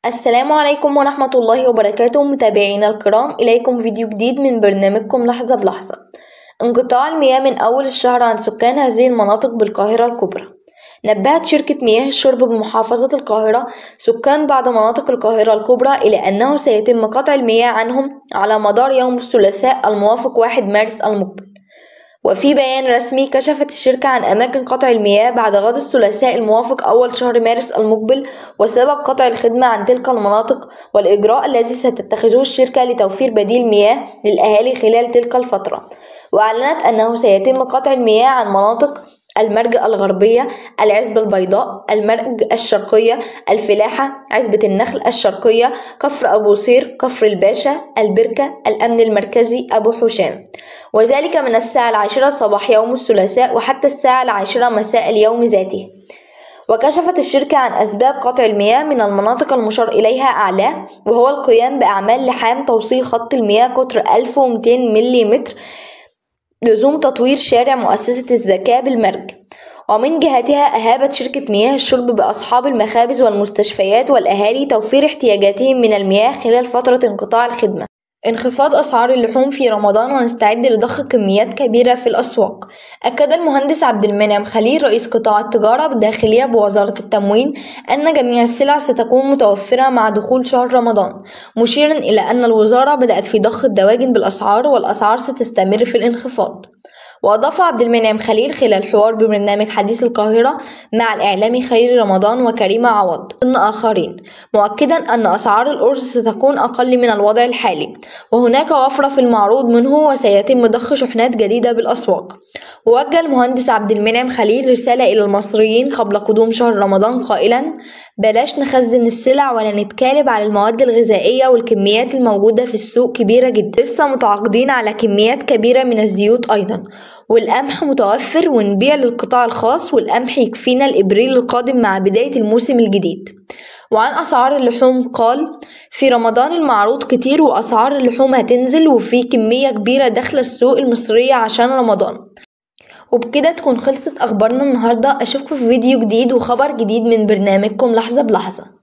السلام عليكم ورحمة الله وبركاته متابعينا الكرام، إليكم فيديو جديد من برنامجكم لحظة بلحظة. انقطاع المياه من أول الشهر عن سكان هذه المناطق بالقاهرة الكبرى. نبهت شركة مياه الشرب بمحافظة القاهرة سكان بعض مناطق القاهرة الكبرى إلى أنه سيتم قطع المياه عنهم على مدار يوم الثلاثاء الموافق 1 مارس المقبل. وفي بيان رسمي كشفت الشركة عن أماكن قطع المياه بعد غد الثلاثاء الموافق أول شهر مارس المقبل وسبب قطع الخدمة عن تلك المناطق والإجراء الذي ستتخذه الشركة لتوفير بديل مياه للأهالي خلال تلك الفترة. وأعلنت أنه سيتم قطع المياه عن مناطق المرج الغربية، العزبة البيضاء، المرج الشرقية، الفلاحة، عزبة النخل الشرقية، كفر أبو صير، كفر الباشا، البركة، الأمن المركزي، أبو حشام، وذلك من الساعة 10 صباح يوم الثلاثاء وحتى الساعة 10 مساء اليوم ذاته. وكشفت الشركة عن أسباب قطع المياه من المناطق المشار إليها أعلاه، وهو القيام بأعمال لحام توصيل خط المياه قطر 1200 ملم، لزوم تطوير شارع مؤسسة الزكاة بالمرج. ومن جهتها أهابت شركة مياه الشرب بأصحاب المخابز والمستشفيات والأهالي توفير احتياجاتهم من المياه خلال فترة انقطاع الخدمة. انخفاض أسعار اللحوم في رمضان ونستعد لضخ كميات كبيرة في الأسواق. أكد المهندس عبد المنعم خليل رئيس قطاع التجارة بالداخلية بوزارة التموين أن جميع السلع ستكون متوفرة مع دخول شهر رمضان، مشيرا إلى أن الوزارة بدأت في ضخ الدواجن بالأسعار والأسعار ستستمر في الانخفاض. وأضاف عبد المنعم خليل خلال حوار ببرنامج حديث القاهرة مع الإعلامي خيري رمضان وكريمة عوض ضمن آخرين، مؤكدا أن أسعار الأرز ستكون أقل من الوضع الحالي، وهناك وفرة في المعروض منه وسيتم ضخ شحنات جديدة بالأسواق. ووجه المهندس عبد المنعم خليل رسالة إلى المصريين قبل قدوم شهر رمضان قائلا: بلاش نخزن السلع ولا نتكالب على المواد الغذائية، والكميات الموجودة في السوق كبيرة جدا، لسه متعاقدين على كميات كبيرة من الزيوت أيضا، والقمح متوفر ونبيع للقطاع الخاص، والقمح يكفينا الإبريل القادم مع بداية الموسم الجديد. وعن أسعار اللحوم قال: في رمضان المعروض كتير وأسعار اللحوم هتنزل وفي كمية كبيرة داخلة السوق المصرية عشان رمضان. وبكده تكون خلصت أخبارنا النهاردة. أشوفكم في فيديو جديد وخبر جديد من برنامجكم لحظة بلحظة.